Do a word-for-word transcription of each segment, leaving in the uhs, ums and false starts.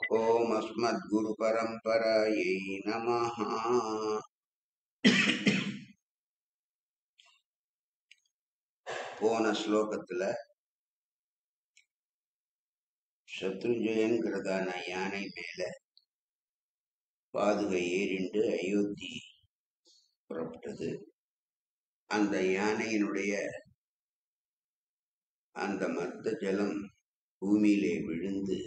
ஓம் அஸ்மத் குரு பரம்பராயை நமஹ. போன ஸ்லோகத்துல சத்ருஞ்சயன்கிறதான யானை மேல பாதுகை ஏறிண்டு அயோத்தி புறப்பட்டது. அந்த யானையினுடைய அந்த மர்த்த ஜலம் பூமியிலே விழுந்து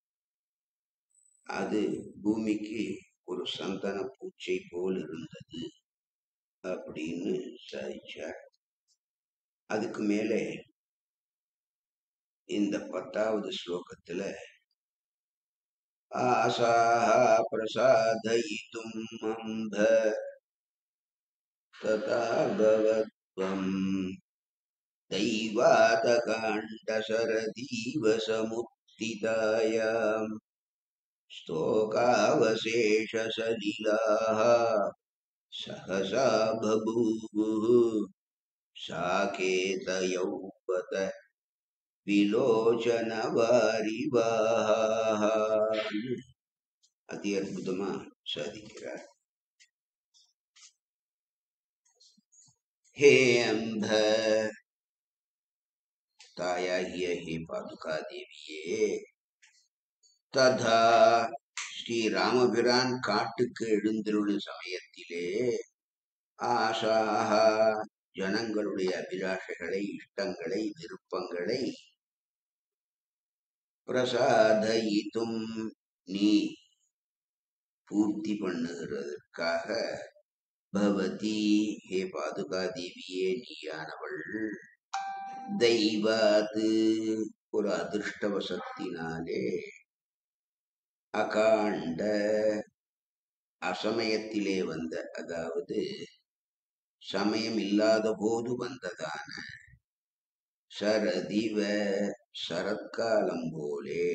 அது பூமிக்கு ஒரு சந்தன பூச்சை போல் இருந்தது அப்படின்னு சாதிச்சார். அதுக்கு மேலே இந்த பத்தாவது ஸ்லோகத்துல ஆசாஹ பிரசாதயிதும் அம்ப ததா பவத்வம் தைவாதகாண்ட சரதீவ சமுத்திதாயாம் ஸ்தோகாவசேஷ சலிலாஹ சஹசா பபூவுஹு சாகேதயௌபத விலோச்சன வாரிவாஹ. அதி அற்புதமா சாதிக்கிறார். ஹே அம்ப, தாயாகிய ஹே பாதுகா தேவியே, ததா ஸ்ரீ ராமபிரான் காட்டுக்கு எழுந்தருளும் சமயத்திலே ஆசாஹ ஜனங்களுடைய அபிலாஷைகளை, இஷ்டங்களை, விருப்பங்களை பிரசாதயிதும் நீ பூர்த்தி பண்ணுகிறதற்காக பவதி ஹே பாதுகா தேவியே நீயானவள் தெய்வாது ஒரு அதிர்ஷ்டவசத்தினாலே அகாண்ட அசமயத்திலே வந்த, அதாவது சமயம் இல்லாத போது வந்ததான சரதிவ சரத்காலம் போலே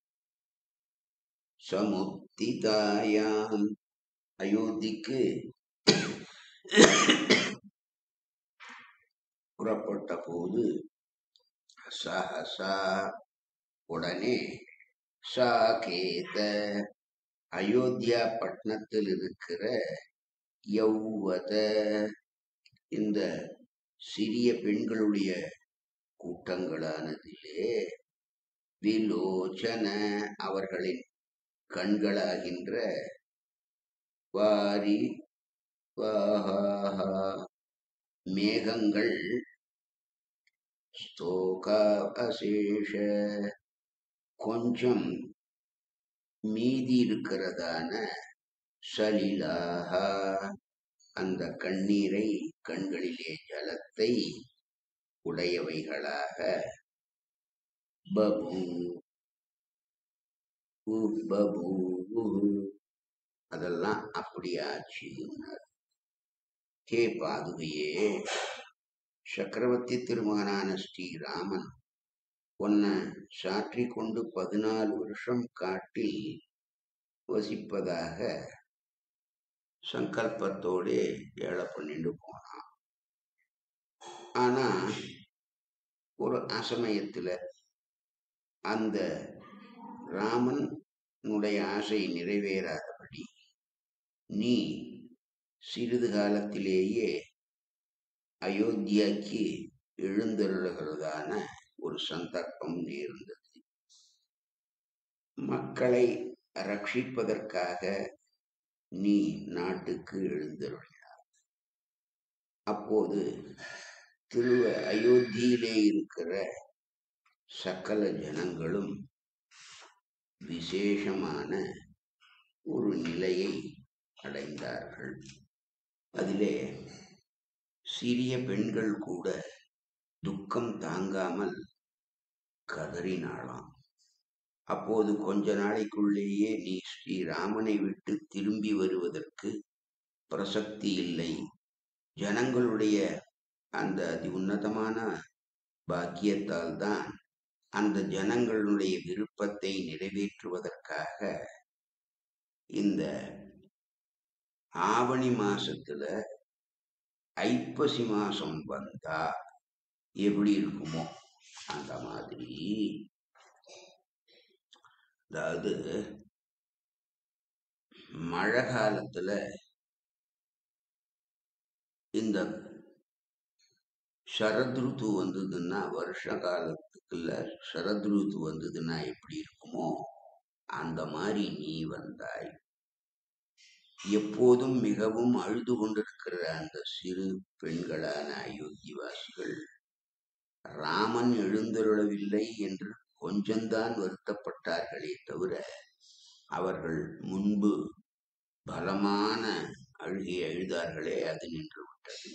சமுத்திதாயாம் அயோத்திக்கு புறப்பட்ட போது சஹசா உடனே சாகேத அயோத்தியா பட்டணத்தில் இருக்கிற யௌவத இந்த சிறிய பெண்களுடைய கூட்டங்களானதிலே விலோச்சன அவர்களின் கண்களாகின்ற வாரி வாஹா மேகங்கள் ஸ்தோகா அசேஷ கொஞ்சம் மீதி இருக்கிறதான சலிலாஹா அந்த கண்ணீரை, கண்களிலே ஜலத்தை உடையவைகளாக பபூ பபூ அதெல்லாம் அப்படியாச்சு. ஹே பாதுகையே, சக்கரவர்த்தி திருமகனான ஸ்ரீராமன் உன்னை சாற்றி கொண்டு பதினாலு வருஷம் காட்டில் வசிப்பதாக சங்கல்பத்தோடு ஏழை பண்ணிட்டு போனான். ஆனா ஒரு அசமயத்துல அந்த ராமனுடைய ஆசை நிறைவேறாதபடி நீ சிறிது காலத்திலேயே அயோத்தியாக்கு எழுந்தருளுகிறதான ஒரு சந்தர்ப்பம் நேர்ந்தது. மக்களை ரட்சிப்பதற்காக நீ நாட்டுக்கு எழுந்தருளினார். அப்போது திரு அயோத்தியிலே இருக்கிற சகல ஜனங்களும் விசேஷமான ஒரு நிலையை அடைந்தார்கள். அதிலே சிறிய பெண்கள் கூட துக்கம் தாங்காமல் கதறினாளாம். அப்போது கொஞ்ச நாளைக்குள்ளேயே நீ ஸ்ரீராமனை விட்டு திரும்பி வருவதற்கு பிரசக்தி இல்லை, ஜனங்களுடைய அந்த அதி உன்னதமான பாக்கியத்தால் தான் அந்த ஜனங்களுடைய விருப்பத்தை நிறைவேற்றுவதற்காக இந்த ஆவணி மாசத்துல ஐப்பசி மாசம் வந்தா எப்படி இருக்குமோ அந்த மாதிரி, அதாவது மழை காலத்துல இந்த சரத்ருத்து வந்ததுன்னா, வருஷ காலத்துக்குள்ள சரத்ருத்து வந்ததுன்னா எப்படி இருக்குமோ அந்த மாதிரி நீ வந்தாய். எப்போதும் மிகவும் அழுது கொண்டிருக்கிற அந்த சிறு பெண்களான அயோத்திவாசிகள் ராமன் எழுந்தருளவில்லை என்று கொஞ்சம்தான் வருத்தப்பட்டார்களே தவிர, அவர்கள் முன்பு பலமான அழுகை அழுதார்களே, அது நின்று விட்டது.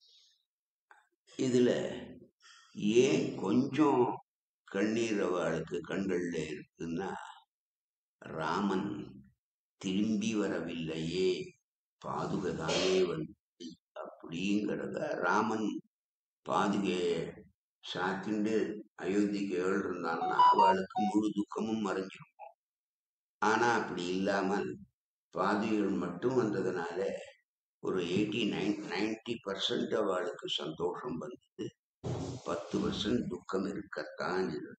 இதுல ஏன் கொஞ்சம் கண்ணீர் அவளுக்கு கண்கள்ல இருக்குன்னா, ராமன் திரும்பி வரவில்லையே, பாதுகதானே வந்து அப்படிங்கிறத ராமன் பாதுகைய சாத்திண்டு அயோத்திக்கு ஏழு இருந்தான்னா அவளுக்கு முழு துக்கமும் மறைஞ்சிருக்கும். ஆனா அப்படி இல்லாமல் பாதுகைகள் மட்டும் வந்ததுனால ஒரு எயிட்டி நைன் நைன்டி பர்சன்ட் அவளுக்கு சந்தோஷம் வந்தது. பத்து பர்சன்ட் துக்கம் இருக்கத்தான் இருக்கு.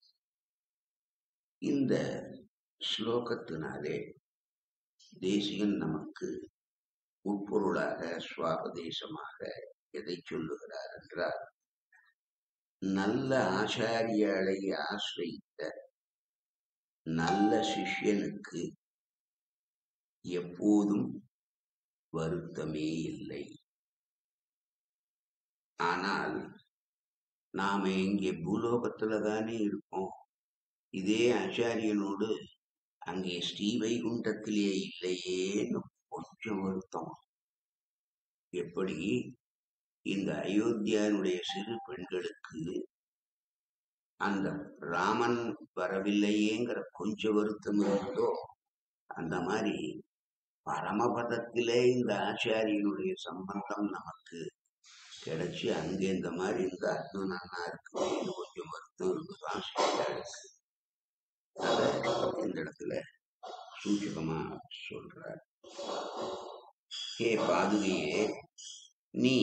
இந்த ஸ்லோகத்தினாலே தேசிகன் நமக்கு உட்பொருளாக சுவாபதேசமாக எதை சொல்லுகிறார் என்றால், நல்ல ஆச்சாரியாலை ஆசிரித்த நல்ல சிஷ்யனுக்கு எப்போதும் வருத்தமே இல்லை. ஆனால் நாம இங்கே பூலோகத்துல தானே இருக்கோம். இதே ஆச்சாரியனோடு அங்கே ஸ்ரீவைகுண்டத்திலே இல்லையேன்னு கொஞ்சம் வருத்தம். எப்படி இந்த அயோத்தியானுடைய சிறு பெண்களுக்கு அந்த ராமன் வரவில்லையேங்கிற கொஞ்சம் வருத்தம் இருந்ததோ, அந்த மாதிரி பரமபதத்திலே இந்த ஆச்சாரியனுடைய சம்பந்தம் நமக்கு கிடைச்சி அங்கே இந்த மாதிரி இருந்தா இன்னும் நல்லா இருக்குன்னு கொஞ்சம் வருத்தம் இருக்குதான் செய்யாளுக்கு. அத இந்த இடத்துல சூச்சகமா சொல்றார். ஹே பாதுகையே, நீ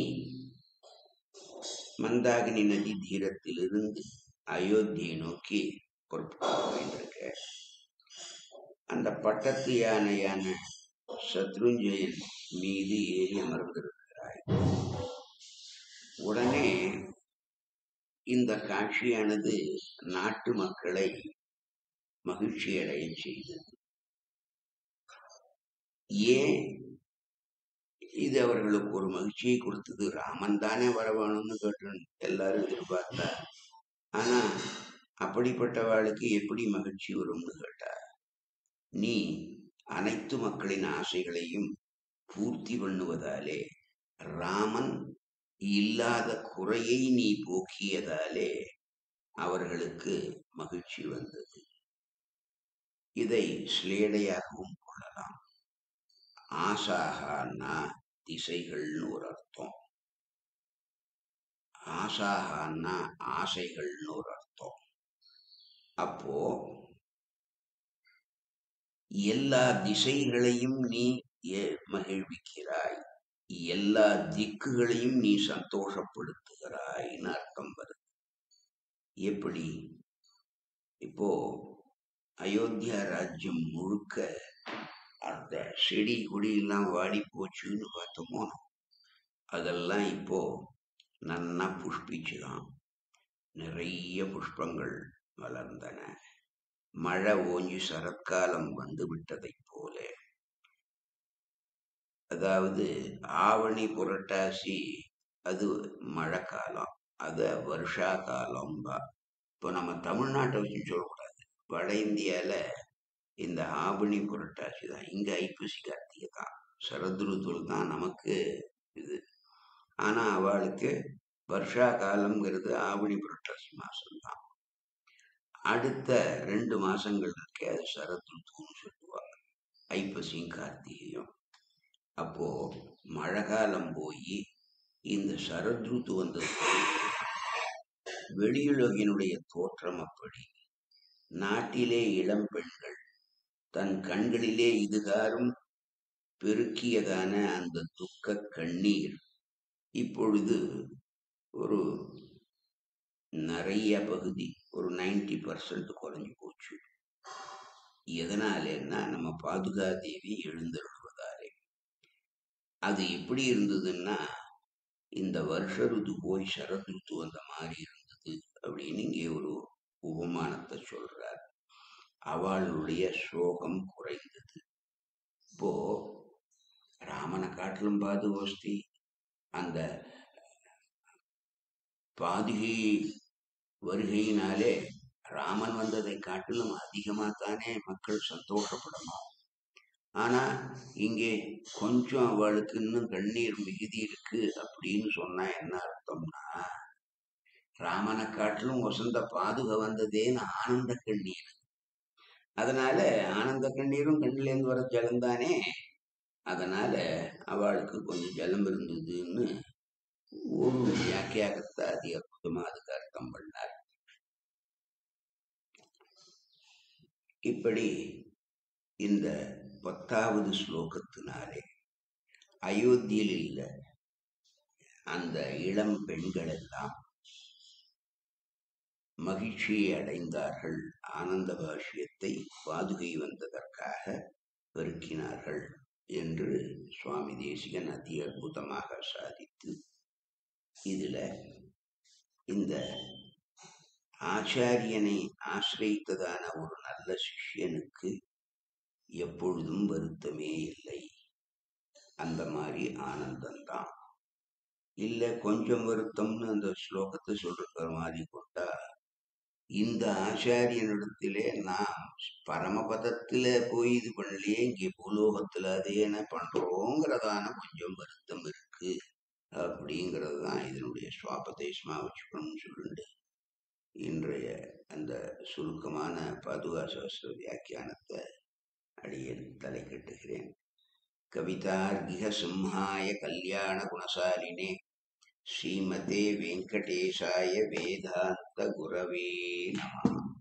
மந்தாகினி நதி தீரத்திலிருந்து அயோத்தியை நோக்கி புறப்பட்டு போயிருக்க. அந்த பட்டத்து யானையான சத்ருஞ்சயன் மீது ஏறி அமர்ந்திருக்கிறாய். உடனே இந்த காட்சியானது நாட்டு மக்களை மகிழ்ச்சி அடைய செய்தது. ஏன் இது அவர்களுக்கு ஒரு மகிழ்ச்சியை கொடுத்தது? ராமன் தானே வர வேணும்னு கேட்டு எல்லாரும் எதிர்பார்த்தா. ஆனா அப்படிப்பட்டவாளுக்கு எப்படி மகிழ்ச்சி வரும்னு கேட்டா, நீ அனைத்து மக்களின் ஆசைகளையும் பூர்த்தி பண்ணுவதாலே, ராமன் இல்லாத குறையை நீ போக்கியதாலே அவர்களுக்கு மகிழ்ச்சி வந்தது. இதை ஸ்லேடையாகவும் கொள்ளலாம். ஆசாகனா திசைகள்னு ஒரு அர்த்தம், ஆசாகனா ஆசைகள்னு ஒரு அர்த்தம். அப்போ எல்லா திசைகளையும் நீ மகிழ்விக்கிறாய், எல்லா திக்குகளையும் நீ சந்தோஷப்படுத்துகிறாய்னு அர்த்தம் வருது. எப்படி? இப்போ அயோத்தியா ராஜ்யம் முழுக்க அந்த செடி கொடி எல்லாம் வாடி போச்சுன்னு பார்த்தோமோ, அதெல்லாம் இப்போ நன்னா புஷ்பிச்சுதான். நிறைய புஷ்பங்கள் வளர்ந்தன. மழை ஓஞ்சி சரத்காலம் வந்து விட்டதை போல. அதாவது ஆவணி புரட்டாசி அது மழை காலம், அத வருஷா காலம். இப்போ நம்ம தமிழ்நாட்டை வச்சு சொல்லக்கூடாது. வட இந்தியால இந்த ஆவணி புரட்டாசி தான், இங்க ஐப்பசி கார்த்திகை தான், சரத்ருத்துல் தான் நமக்கு இது. ஆனா அவளுக்கு வருஷா காலம்ங்கிறது ஆவணி புரட்டாசி மாசம்தான். அடுத்த ரெண்டு மாசங்கள் இருக்கு, அது சரத்ருத்துன்னு சொல்லுவாங்க, ஐப்பசியும் கார்த்திகையும். அப்போ மழை காலம் போய் இந்த சரத்ருத்து வந்தது. வெளியுலகினுடைய தோற்றம் அப்படி. நாட்டிலே இளம் பெண்கள் தன் கண்களிலே இதுகாரும் பெருக்கியதான அந்த துக்க கண்ணீர் இப்பொழுது ஒரு நிறைய பகுதி, ஒரு நைன்டி பர்சன்ட் குறைஞ்சு போச்சு. எதனாலேன்னா நம்ம பாதுகா தேவி எழுந்தருள்வதாலே. அது எப்படி இருந்ததுன்னா, இந்த வருஷ ருது போய் சரத் ருத்து வந்த மாதிரி இருந்தது அப்படின்னு இங்கே ஒரு உபமானத்தை சொல்றார். அவளுடைய சோகம் குறைந்தது. இப்போ ராமனை காட்டிலும் பாதுகோஸ்தி அந்த பாதுகை வருகையினாலே ராமன் வந்ததை காட்டிலும் அதிகமாகத்தானே மக்கள் சந்தோஷப்படணும். ஆனா இங்கே கொஞ்சம் அவளுக்கு இன்னும் கண்ணீர் மிகுதி இருக்கு அப்படின்னு சொன்னா என்ன அர்த்தம்னா, ராமனை காட்டிலும் வசந்த பாதுக வந்ததேன்னு ஆனந்த கண்ணீர். அதனால ஆனந்த கண்ணீரும் கண்ணிலேருந்து வர ஜலம்தானே. அதனால அவளுக்கு கொஞ்சம் ஜலம் இருந்ததுன்னு ஒரு வியாக்கியாகத்தை அதி அற்புதமா அதுக்கு அர்த்தம் பண்ணார். இப்படி இந்த பத்தாவது ஸ்லோகத்தினாலே அயோத்தியில் இல்ல அந்த இளம் பெண்கள் எல்லாம் மகிழ்ச்சியை அடைந்தார்கள். ஆனந்த பாஷ்யத்தை பாதுகை வந்ததற்காக பெருக்கினார்கள் என்று சுவாமி தேசிகன் அதி அற்புதமாக சாதித்து, இதுல இந்த ஆச்சாரியனை ஆசிரியத்ததான ஒரு நல்ல சிஷ்யனுக்கு எப்பொழுதும் வருத்தமே இல்லை. அந்த மாதிரி ஆனந்தம்தான். இல்ல கொஞ்சம் வருத்தம்னு அந்த ஸ்லோகத்தை சொல்ற மாதிரி கொண்டா, இந்த ஆச்சாரியனிடத்திலே நாம் பரமபதத்துல போய் இது பண்ணலையே, இங்கே பூலோகத்துல அதே என்ன பண்றோங்கிறதான கொஞ்சம் வருத்தம் இருக்கு அப்படிங்கிறது தான் இதனுடைய சுவாபதேசமா வச்சுக்கணும்னு சொல்லிட்டு இன்றைய அந்த சுருக்கமான பாதுகா சாஸ்திர வியாக்கியானத்தை அடியேன் தலை கட்டுகிறேன். கவிதார்கிக சிம்ஹாய கல்யாண குணசாலினே ஸ்ரீமதே வெங்கடேசாய வேதாந்த குரவே நமः.